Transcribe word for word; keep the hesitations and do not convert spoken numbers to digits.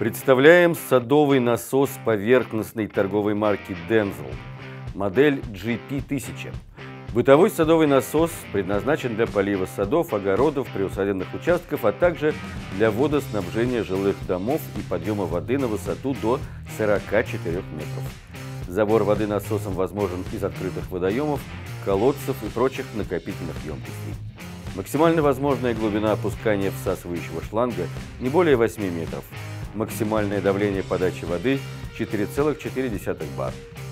Представляем садовый насос поверхностной торговой марки Denzel, модель джи пи тысяча. Бытовой садовый насос предназначен для полива садов, огородов, приусадебных участков, а также для водоснабжения жилых домов и подъема воды на высоту до сорока четырёх метров. Забор воды насосом возможен из открытых водоемов, колодцев и прочих накопительных емкостей. Максимально возможная глубина опускания всасывающего шланга не более восьми метров. Максимальное давление подачи воды четыре целых четыре десятых бар.